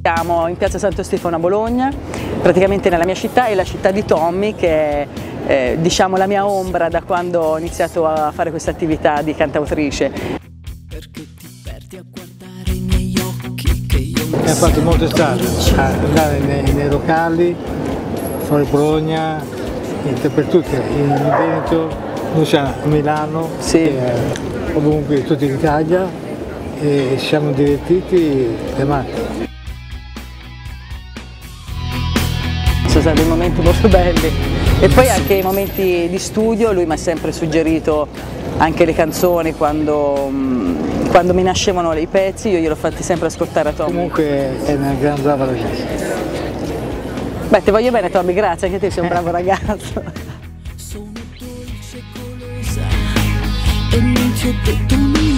Siamo in piazza Santo Stefano a Bologna, praticamente nella mia città, e la città di Tommi, che è diciamo la mia ombra da quando ho iniziato a fare questa attività di cantautrice. Perché ti perdi a guardare i miei occhi che io non Abbiamo fatto molte strade, andare nei locali, fuori Bologna, dappertutto, in Veneto, noi siamo a Milano, Sì. Ovunque, tutti in Italia, e ci siamo divertiti da matti. Sono stati dei momenti molto belli e poi anche i momenti di studio. Lui mi ha sempre suggerito anche le canzoni quando mi nascevano i pezzi, io gliel'ho fatti sempre ascoltare a Tommi. Comunque è una gran brava ragazza. Beh, ti voglio bene Tommi, grazie, anche te sei un bravo ragazzo. sono dolce e golosa e non ti ho detto niente.